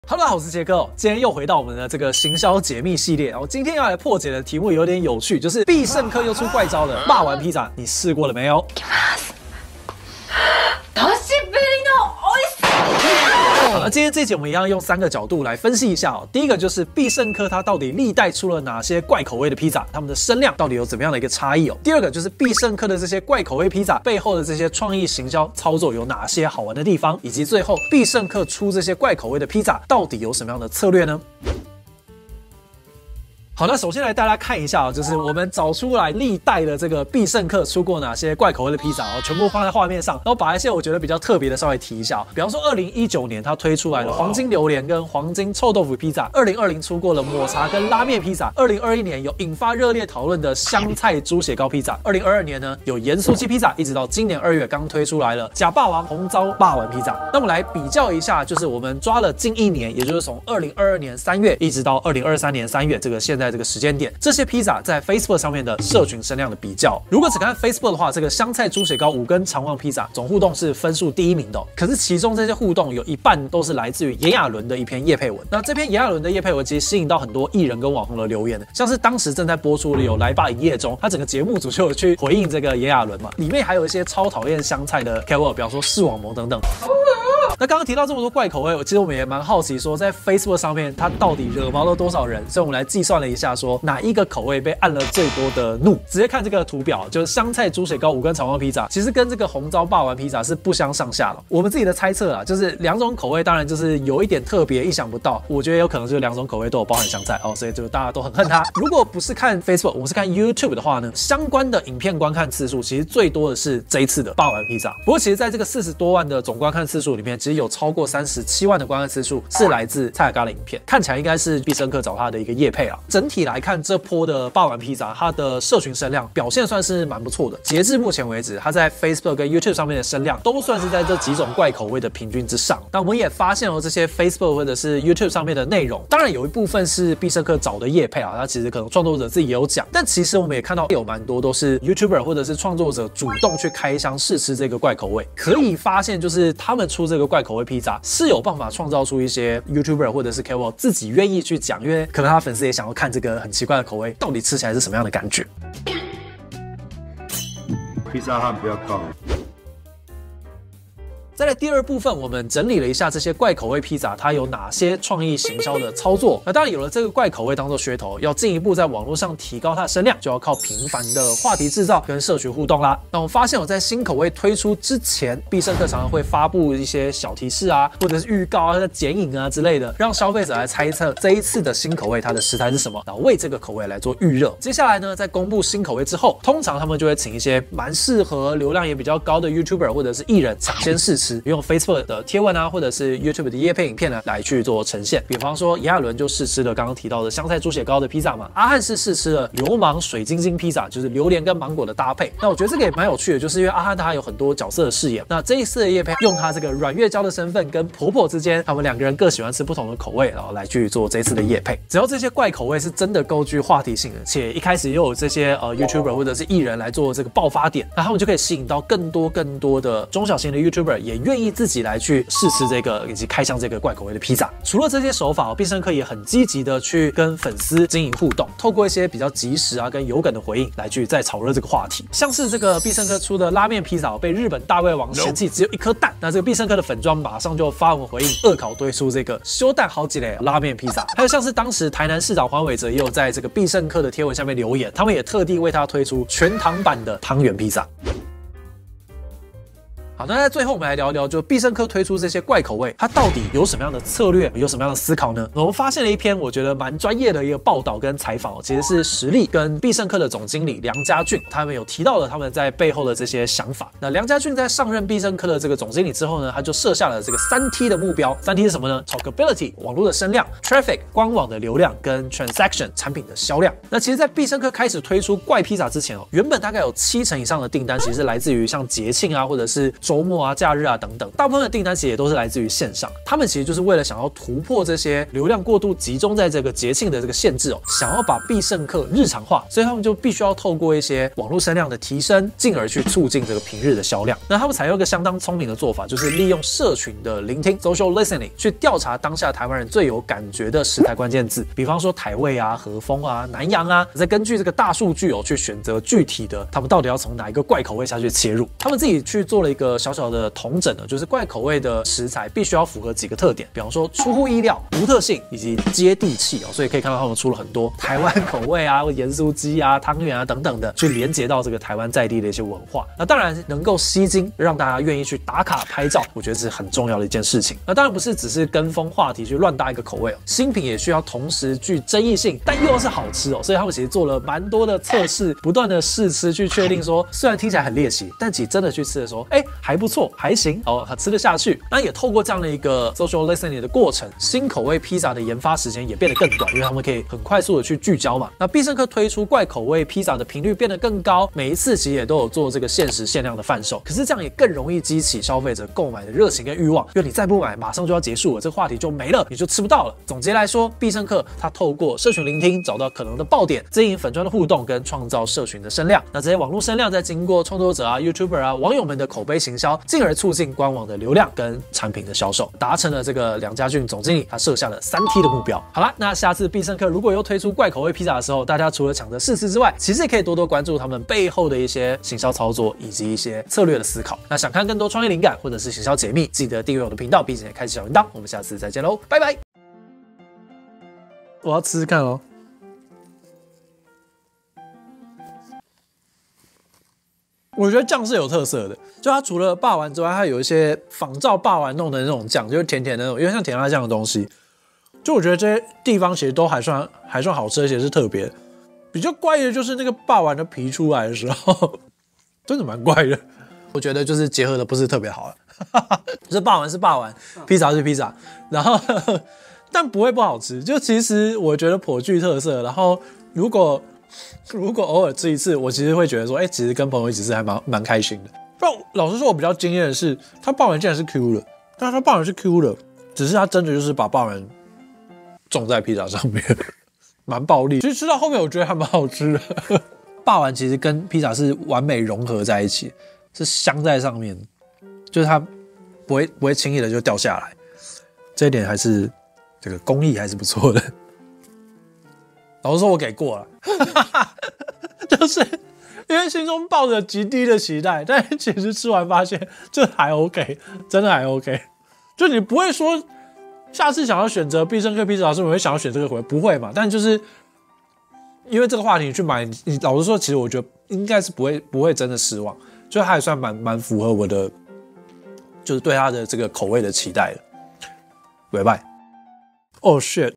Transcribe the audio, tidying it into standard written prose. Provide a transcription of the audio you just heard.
Hello， 大家好，我是杰哥。今天又回到我们的这个行销解密系列。我今天要来破解的题目有点有趣，就是必胜客又出怪招了。霸王披萨，你试过了没有？那今天这集我们一样用3个角度来分析一下哦。第一个就是必胜客它到底历代出了哪些怪口味的披萨，它们的声量到底有怎么样的一个差异哦。第二个就是必胜客的这些怪口味披萨背后的这些创意行销操作有哪些好玩的地方，以及最后必胜客出这些怪口味的披萨到底有什么样的策略呢？好，那首先来大家看一下哦，就是我们找出来历代的这个必胜客出过哪些怪口味的披萨哦，全部放在画面上，然后把一些我觉得比较特别的稍微提一下哦。比方说2019年它推出来的黄金榴莲跟黄金臭豆腐披萨，2020出过了抹茶跟拉面披萨，2021年有引发热烈讨论的香菜猪血糕披萨，2022年呢有盐酥鸡披萨，一直到今年2月刚推出来了假霸王红糟霸王披萨。那我们来比较一下，就是我们抓了近1年，也就是从2022年3月一直到2023年3月这个现在这个时间点，这些披萨在 Facebook 上面的社群声量的比较。如果只看 Facebook 的话，这个香菜猪血糕5根长旺披萨总互动是分数第1名的哦。可是其中这些互动有一半都是来自于炎亚纶的一篇业配文。那这篇炎亚纶的业配文其实吸引到很多艺人跟网红的留言，像是当时正在播出的有来吧营业中，他整个节目组就有去回应这个炎亚纶嘛，里面还有一些超讨厌香菜的 KOL， 比方说视网膜等等。那刚刚提到这么多怪口味，其实我们也蛮好奇说，在 Facebook 上面它到底惹毛了多少人？所以我们来计算了一下，说哪一个口味被按了最多的怒。直接看这个图表，就是香菜猪血糕5根长旺披萨，其实跟这个红糟霸王披萨是不相上下的。我们自己的猜测啊，就是2种口味当然就是有一点特别，意想不到。我觉得有可能就是2种口味都有包含香菜哦，所以就大家都很恨它。如果不是看 Facebook， 我们是看 YouTube 的话呢，相关的影片观看次数其实最多的是这一次的霸王披萨。不过其实在这个40多万的总观看次数里面，其实有超过37万的观看次数是来自蔡阿嘎的影片，看起来应该是必胜客找他的一个业配啊。整体来看，这波的霸王披萨，它的社群声量表现算是蛮不错的。截至目前为止，它在 Facebook 跟 YouTube 上面的声量都算是在这几种怪口味的平均之上。那我们也发现了这些 Facebook 或者是 YouTube 上面的内容，当然有一部分是必胜客找的业配啊，它其实可能创作者自己也有讲，但其实我们也看到有蛮多都是 YouTuber 或者是创作者主动去开箱试吃这个怪口味。可以发现，就是他们出这个怪口味披萨是有办法创造出一些 YouTuber 或者是 KOL 自己愿意去讲，因为可能他粉丝也想要看这个很奇怪的口味到底吃起来是什么样的感觉。 披萨汉不要杠。 再来第2部分，我们整理了一下这些怪口味披萨它有哪些创意行销的操作。那当然有了这个怪口味当做噱头，要进一步在网络上提高它的声量，就要靠频繁的话题制造跟社群互动啦。那我发现我在新口味推出之前，必胜客常常会发布一些小提示啊，或者是预告啊、剪影啊之类的，让消费者来猜测这一次的新口味它的食材是什么，然后为这个口味来做预热。接下来呢，在公布新口味之后，通常他们就会请一些蛮适合流量也比较高的 YouTuber 或者是艺人抢先试吃，用 Facebook 的贴文啊，或者是 YouTube 的业配影片呢，来去做呈现。比方说，炎亚纶就试吃了刚刚提到的香菜猪血糕的披萨嘛，阿汉是试吃了流氓水晶晶披萨，就是榴莲跟芒果的搭配。那我觉得这个也蛮有趣的，就是因为阿汉他有很多角色的饰演，那这一次的业配用他这个阮月娇的身份跟婆婆之间，他们2个人各喜欢吃不同的口味，然后来去做这一次的业配。只要这些怪口味是真的够具话题性的，且一开始又有这些YouTuber 或者是艺人来做这个爆发点，那他们就可以吸引到更多的中小型的 YouTuber 也愿意自己来去试吃这个以及开箱这个怪口味的披萨。除了这些手法，必胜客也很积极的去跟粉丝经营互动，透过一些比较及时啊跟有梗的回应来去再炒热这个话题。像是这个必胜客出的拉面披萨被日本大胃王嫌弃只有1颗蛋，那这个必胜客的粉专马上就发文回应，恶搞推出这个修蛋好几嘞拉面披萨。还有像是当时台南市长黄伟哲也有在这个必胜客的贴文下面留言，他们也特地为他推出全糖版的汤圆披萨。好，那在最后我们来聊聊，就必胜客推出这些怪口味，它到底有什么样的策略，有什么样的思考呢？我们发现了一篇我觉得蛮专业的一个报道跟采访，其实是实力跟必胜客的总经理梁家俊，他们有提到了他们在背后的这些想法。那梁家俊在上任必胜客的这个总经理之后呢，他就设下了这个3T 的目标。3T 是什么呢？ Talkability 网络的声量， Traffic 官网的流量，跟 Transaction 产品的销量。那其实在必胜客开始推出怪披萨之前原本大概有70%以上的订单其实是来自于像节庆啊或者是周末啊、假日啊等等，大部分的订单其实也都是来自于线上。他们其实就是为了想要突破这些流量过度集中在这个节庆的这个限制哦，想要把必胜客日常化，所以他们就必须要透过一些网络声量的提升，进而去促进这个平日的销量。那他们采用一个相当聪明的做法，就是利用社群的聆听 （social listening） 去调查当下台湾人最有感觉的食材关键字，比方说台味啊、和风啊、南洋啊，再根据这个大数据哦，去选择具体的他们到底要从哪一个怪口味下去切入。他们自己去做了一个小小的统整呢，就是怪口味的食材必须要符合几个特点，比方说出乎意料、独特性以及接地气哦，所以可以看到他们出了很多台湾口味啊、盐酥鸡啊、汤圆啊等等的，去连接到这个台湾在地的一些文化。那当然能够吸睛，让大家愿意去打卡拍照，我觉得是很重要的一件事情。那当然不是只是跟风话题去乱搭一个口味哦，新品也需要同时具争议性，但又是好吃哦，所以他们其实做了蛮多的测试，不断的试吃去确定说，虽然听起来很猎奇，但其实真的去吃的时候，还不错，还行哦，吃得下去。那也透过这样的一个 social listening 的过程，新口味披萨的研发时间也变得更短，因为他们可以很快速的去聚焦嘛。那必胜客推出怪口味披萨的频率变得更高，每一次其实也都有做这个限时限量的贩售，可是这样也更容易激起消费者购买的热情跟欲望，因为你再不买，马上就要结束了，这个话题就没了，你就吃不到了。总结来说，必胜客它透过社群聆听，找到可能的爆点，经营粉专的互动跟创造社群的声量。那这些网络声量再经过创作者啊、YouTuber 啊、网友们的口碑行销，进而促进官网的流量跟产品的销售，达成了这个梁家俊总经理他设下了3T 的目标。好啦，那下次必胜客如果又推出怪口味披萨的时候，大家除了抢着试吃之外，其实也可以多多关注他们背后的一些行销操作以及一些策略的思考。那想看更多创业灵感或者是行销解密，记得订阅我的频道，并且开启小铃铛。我们下次再见喽，拜拜！我要吃吃看咯。我觉得酱是有特色的，就它除了霸丸之外，它有一些仿照霸丸弄的那种酱，就是甜甜的那种，有点像甜辣酱的东西。就我觉得这些地方其实都还算好吃，而且是特别的。比较怪的就是那个霸丸的皮出来的时候，真的蛮怪的。我觉得就是结合的不是特别好了。这霸丸是霸丸，披萨是披萨，然后但不会不好吃。就其实我觉得颇具特色。然后如果偶尔吃一次，我其实会觉得说，其实跟朋友一起吃还蛮开心的。但老实说，我比较惊艳的是，它霸丸竟然是 Q 的，但它霸丸是 Q 的，只是它真的就是把霸丸种在披萨上面，蛮暴力。其实吃到后面，我觉得还蛮好吃的。霸丸其实跟披萨是完美融合在一起，是镶在上面，就是它不会轻易的就掉下来。这一点还是这个工艺还是不错的。老实说，我给过了，就是因为心中抱着极低的期待，但其实吃完发现这还 OK， 真的还 OK。就你不会说下次想要选择必胜客披萨，是不是会想要选这个口味？不会嘛？但就是因为这个话题你去买，你老实说，其实我觉得应该是不会真的失望，就还算蛮符合我的，就是对它的这个口味的期待的。拜拜。Oh shit。